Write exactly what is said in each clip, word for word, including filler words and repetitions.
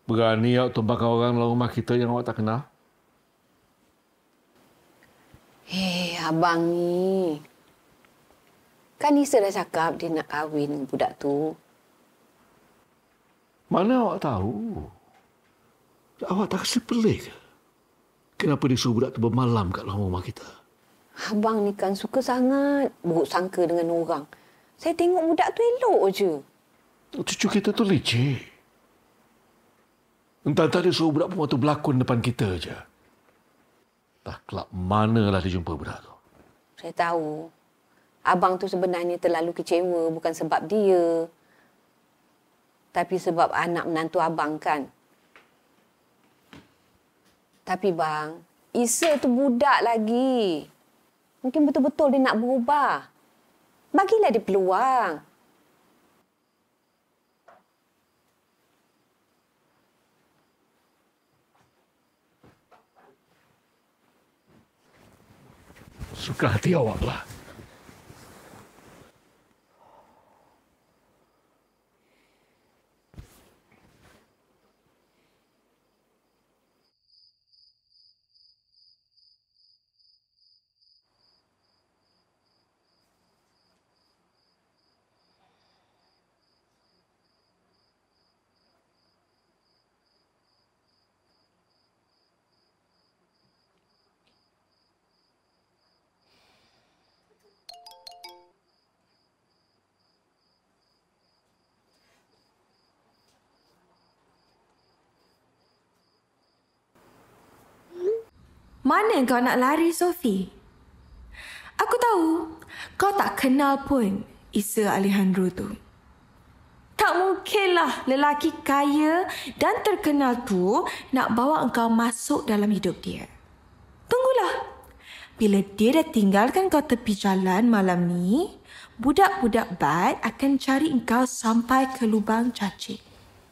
Berani awak tumbangkan orang dalam rumah kita yang awak tak kenal? Hei, abang ni. Kan Nisa dah cakap dia nak kahwin dengan budak tu. Mana awak tahu? Awak tak rasa pelik ke? Kenapa dia suruh budak tu bermalam kat dalam rumah kita? Abang ni kan suka sangat buruk sangka dengan orang. Saya tengok budak tu elok je. Cucu kita tu licik. Entah-entah dia suruh budak perempuan tu berlakon depan kita je. Tak kelak manalah dia jumpa budak tu. Saya tahu. Abang tu sebenarnya terlalu kecewa bukan sebab dia. Tapi sebab anak menantu abang kan. Tapi bang, Isa tu budak lagi. Mungkin betul-betul dia nak berubah. Bagilah dia peluang. Suka hati awak lah. Mana kau nak lari, Sophie? Aku tahu kau tak kenal pun Isa Alejandro tu. Tak mungkinlah lelaki kaya dan terkenal tu nak bawa engkau masuk dalam hidup dia. Tunggulah. Bila dia dah tinggalkan kau tepi jalan malam ni, budak-budak bad akan cari engkau sampai ke lubang cacing.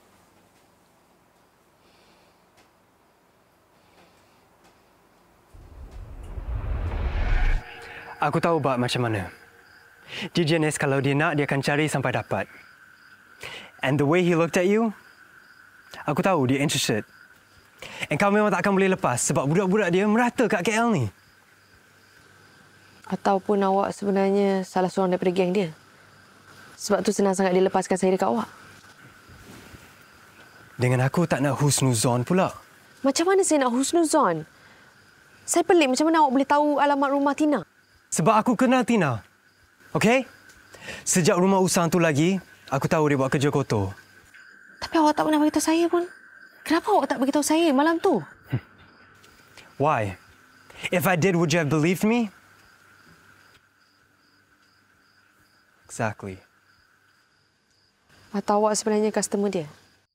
Aku tahu Bak macam mana. Dia jenis kalau dia nak, dia akan cari sampai dapat. And the way he looked at you, aku tahu dia interested. And kau memang tak akan boleh lepas sebab budak-budak dia merata kat K L ni. Ataupun awak sebenarnya salah seorang daripada geng dia. Sebab tu senang sangat dia lepaskan saya dekat awak. Dengan aku tak nak husnuzon pula. Macam mana saya nak husnuzon? Saya pelik macam mana awak boleh tahu alamat rumah Tina? Sebab aku kenal Tina. Okey? Sejak rumah usang tu lagi, aku tahu dia buat kerja kotor. Tapi awak tak pernah beritahu saya pun. Kenapa awak tak beritahu saya malam tu? Why? If I did, would you have believed me? Exactly. Atau awak sebenarnya customer dia?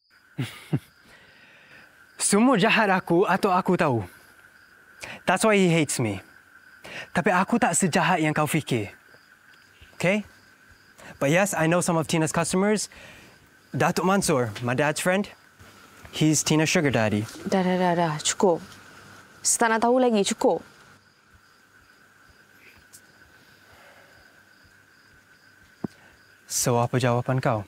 Semua jahat aku atau aku tahu. That's why he hates me. Tapi aku tak sejahat yang kau fikir. Okay? But yes, I know some of Tina's customers. Datuk Mansur, my dad's friend, he's Tina's sugar daddy. Dah, dah, dah, dah. Cukup. Saya tak nak tahu lagi. Cukup. So, apa jawapan kau?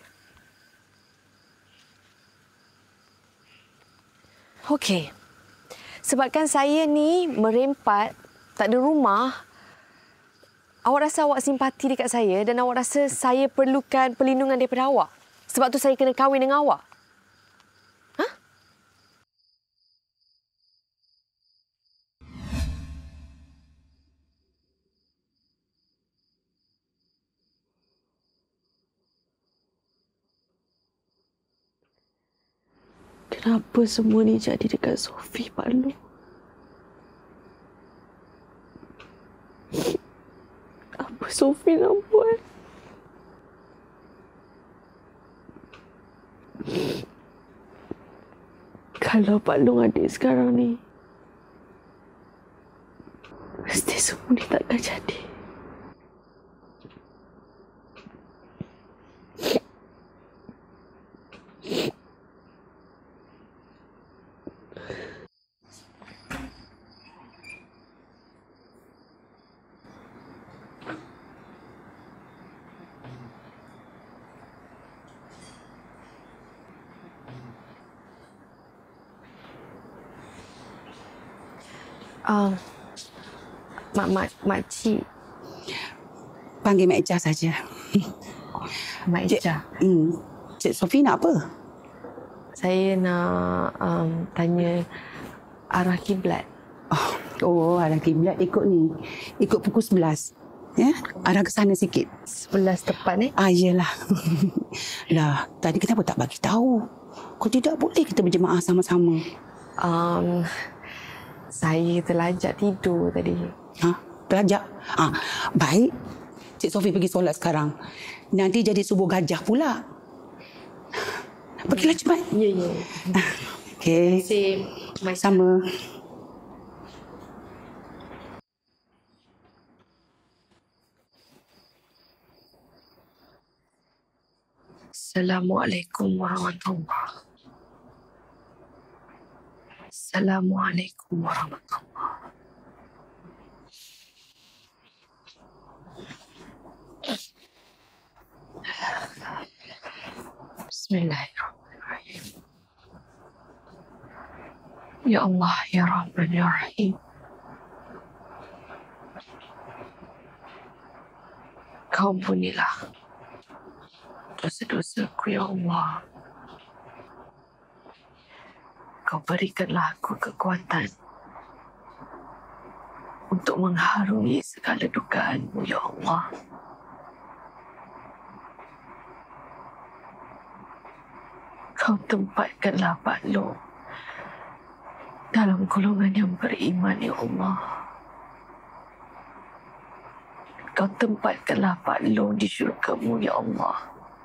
Okey. Sebabkan saya ni merempat, tak ada rumah, awak rasa awak simpati dekat saya dan awak rasa saya perlukan perlindungan daripada awak. Sebab tu saya kena kahwin dengan awak. Hah? Kenapa semua ni jadi dekat Sophie, Pak Lu? Apa Sophie nak buat? Kalau Pak Long adik sekarang ni, mesti semua ni takkan jadi. Uh, mak, mak, makcik. Panggil Mak Echa saja. Mak Echa. Hmm. Cik Sophie nak apa? Saya nak um, tanya arah kiblat. Oh, oh, arah kiblat ikut ni. Ikut pukul sebelas. Ya, arah ke sana sikit. Sebelas tepat ni? Ah, iyalah. Lah, tadi kenapa tak bagi tahu? Kau tidak boleh kita berjemaah sama-sama. Um, saya terlajak tidur tadi. Ha? Terlajak? Ah, baik. Cik Sophie pergi solat sekarang. Nanti jadi subuh gajah pula. Pergilah cepat. Ya, ya. Okey. Terima kasih. Sama. Assalamualaikum warahmatullahi. Assalamualaikum warahmatullahi. Bismillahirrahmanirrahim. Ya Allah, ya Rahman, ya Rahim. Kau ampunilah dosa-dosaku, ya Allah. Kau berikanlah aku kekuatan untuk mengharungi segala dugaanmu, ya Allah. Kau tempatkanlah Pak Long dalam golongan yang beriman, ya Allah. Kau tempatkanlah Pak Long di syurga-Mu, ya Allah.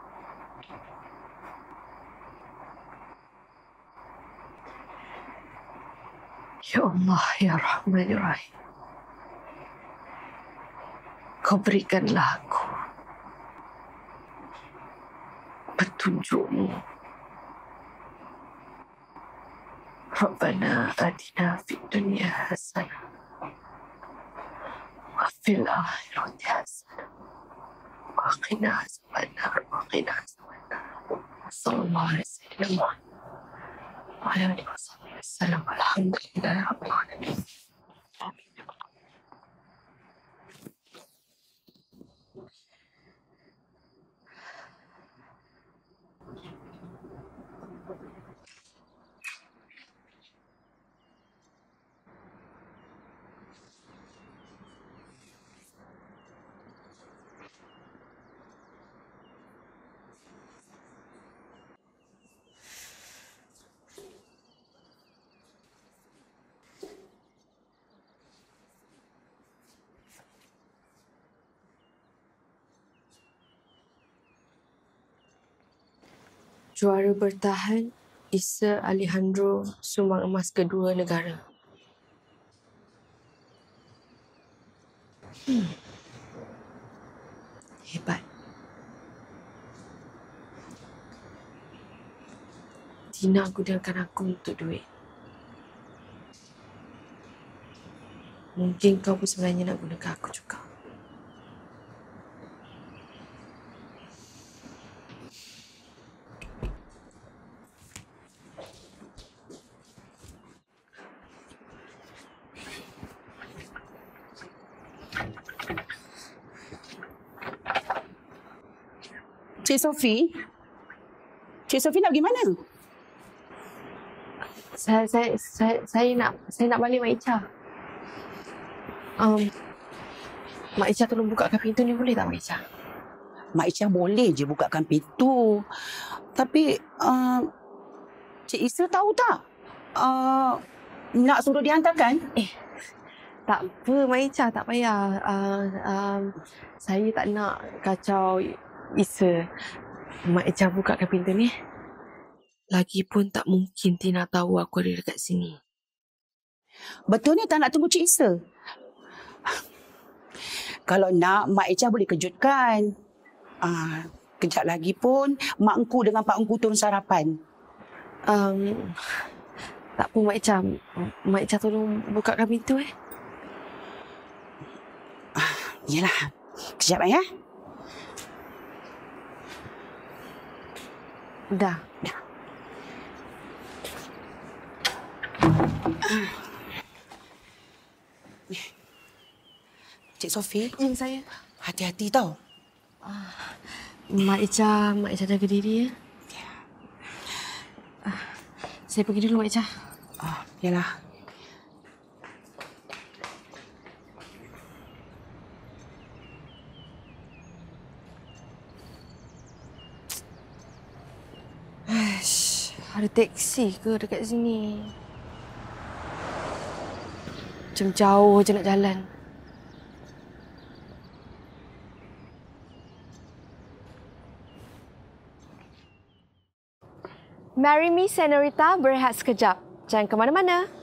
Ya Allah, ya Rahman, ya Rahim. Kau berikanlah aku petunjuk-Mu. Rabbana atina fid dunya hasanah wa fil akhirati hasanah wa qina azabannar wa qina azabannar. Sallallahu alaihi wasallam wa ala alihi wasallam. Alhamdulillahi rabbil alamin. Amin. Juara bertahan, Isa Alejandro sumbang emas kedua negara. Hmm. Hebat. Tina gunakan aku untuk duit. Mungkin kau pun sebenarnya nak gunakan aku juga. Cik Sophie? Cik Sophie nak pergi mana? Saya saya saya, saya nak saya nak balik Mak Echa. Um, Mak Echa tolong bukakan pintu ni, boleh tak Mak Echa? Mak Echa boleh je bukakan pintu. Tapi uh, Cik Isa tahu tak? Uh, nak suruh dihantarkan? Eh, tak apa Mak Echa, tak payah. Uh, um, saya tak nak kacau Isa. Mak Echa bukakan pintu ni. Lagipun tak mungkin Tina tahu aku ada dekat sini. Betul ni tak nak tunggu Cik Isa? Kalau nak, Mak Echa boleh kejutkan. Ah, kejap lagi pun Mak Engku dengan Pak Engku turun sarapan. Um, tak apa Mak Echa. Mak Echa tolong bukakan pintu eh. Ah, yelah. Kejap ya. Dah. Dah. Cik Sofi, Ya, saya. hati-hati tau. Mak Echa, Mak Echa jaga diri ya. Ah, saya pergi dulu Mak Echa. Oh, yalah. Aish, ada teksi ke dekat sini? Macam jauh je nak jalan. Marry Me Senorita berehat sekejap. Jangan ke mana-mana.